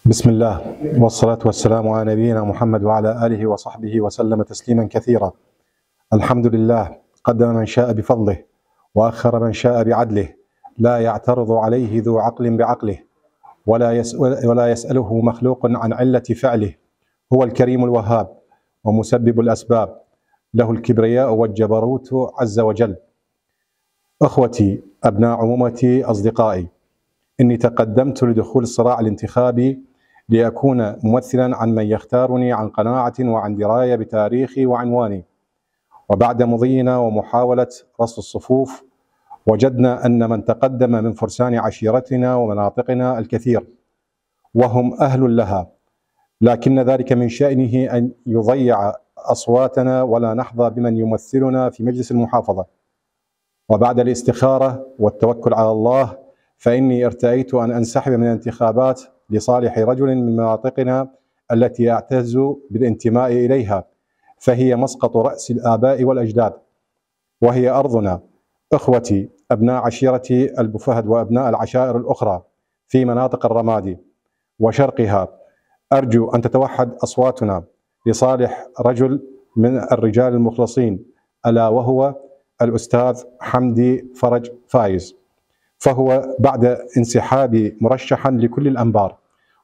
بسم الله والصلاة والسلام على نبينا محمد وعلى آله وصحبه وسلم تسليما كثيرا. الحمد لله قدم من شاء بفضله وأخر من شاء بعدله، لا يعترض عليه ذو عقل بعقله ولا يسأله مخلوق عن علة فعله. هو الكريم الوهاب ومسبب الأسباب، له الكبرياء والجبروت عز وجل. أخوتي، أبناء عمومتي، أصدقائي، إني تقدمت لدخول الصراع الانتخابي لأكون ممثلا عن من يختارني عن قناعة وعن دراية بتاريخي وعنواني. وبعد مضينا ومحاولة رصد الصفوف، وجدنا أن من تقدم من فرسان عشيرتنا ومناطقنا الكثير، وهم أهل لها، لكن ذلك من شأنه أن يضيع أصواتنا ولا نحظى بمن يمثلنا في مجلس المحافظة. وبعد الاستخارة والتوكل على الله، فإني ارتأيت أن أنسحب من الانتخابات لصالح رجل من مناطقنا التي أعتز بالانتماء إليها، فهي مسقط رأس الآباء والأجداد، وهي أرضنا. إخوتي، أبناء عشيرتي أبو فهد وأبناء العشائر الأخرى في مناطق الرمادي وشرقها، أرجو أن تتوحد أصواتنا لصالح رجل من الرجال المخلصين، ألا وهو الأستاذ حمدي فرج فايز. فهو بعد انسحابي مرشحا لكل الأنبار،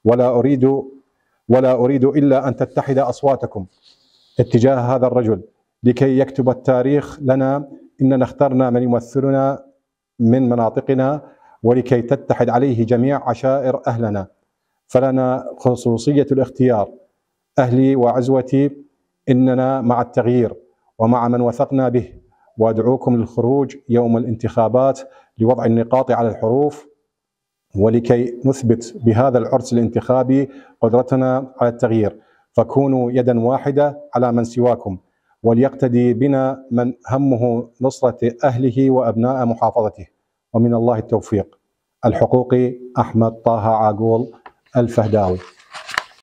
ولا أريد إلا أن تتحد أصواتكم اتجاه هذا الرجل لكي يكتب التاريخ لنا إننا اخترنا من يمثلنا من مناطقنا، ولكي تتحد عليه جميع عشائر أهلنا. فلنا خصوصية الاختيار. أهلي وعزوتي، إننا مع التغيير ومع من وثقنا به، وأدعوكم للخروج يوم الانتخابات لوضع النقاط على الحروف، ولكي نثبت بهذا العرس الانتخابي قدرتنا على التغيير. فكونوا يدا واحدة على من سواكم، وليقتدي بنا من همه نصرة أهله وأبناء محافظته. ومن الله التوفيق. الحقوقي أحمد طه عاقول الفهداوي.